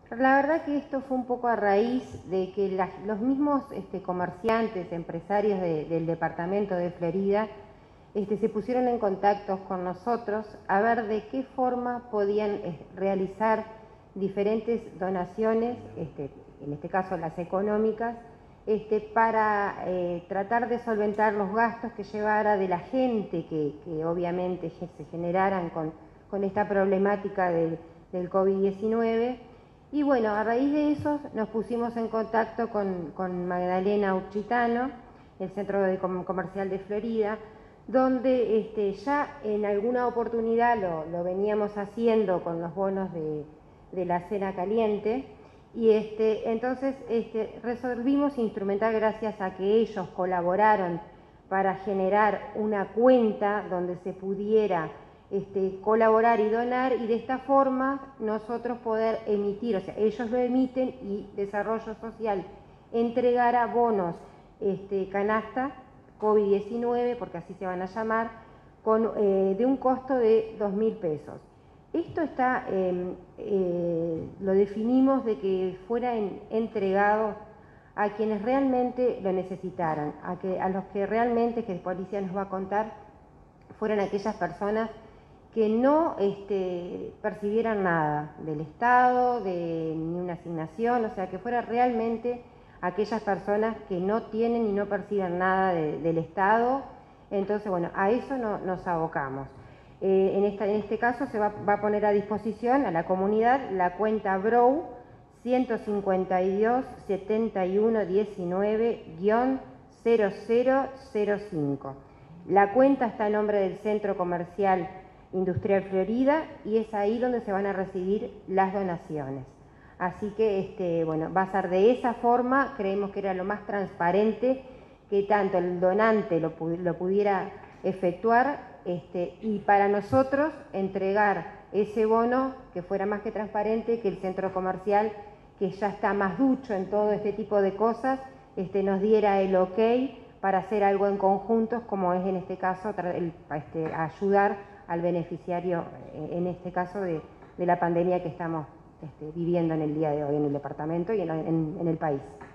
La verdad que esto fue un poco a raíz de que los mismos comerciantes, empresarios del departamento de Florida, se pusieron en contacto con nosotros a ver de qué forma podían realizar diferentes donaciones, en este caso las económicas, para tratar de solventar los gastos que llevara de la gente que obviamente se generaran con esta problemática del COVID-19. Y bueno, a raíz de eso nos pusimos en contacto con Magdalena Urchitano, el Centro Comercial de Florida, donde ya en alguna oportunidad lo veníamos haciendo con los bonos de la cena caliente, y entonces resolvimos instrumentar, gracias a que ellos colaboraron para generar una cuenta donde se pudiera colaborar y donar, y de esta forma nosotros poder emitir, o sea, ellos lo emiten y Desarrollo Social entregará bonos canasta COVID-19, porque así se van a llamar, de un costo de 2.000 pesos. Esto lo definimos de que fuera entregado a quienes realmente lo necesitaran, a los que realmente, que Policía nos va a contar, fueran aquellas personas que no percibieran nada del Estado, ni una asignación, o sea, que fuera realmente aquellas personas que no tienen y no perciben nada del Estado. Entonces, bueno, a eso nos abocamos. En este caso se va a poner a disposición a la comunidad la cuenta BROW 152 71 19-0005. La cuenta está a nombre del Centro Comercial Industrial Florida, y es ahí donde se van a recibir las donaciones. Así que bueno, va a ser de esa forma. Creemos que era lo más transparente, que tanto el donante lo pudiera efectuar, y para nosotros entregar ese bono que fuera más que transparente, que el centro comercial, que ya está más ducho en todo este tipo de cosas, nos diera el ok para hacer algo en conjunto, como es en este caso ayudar al beneficiario, en este caso de la pandemia que estamos viviendo en el día de hoy en el departamento y en el país.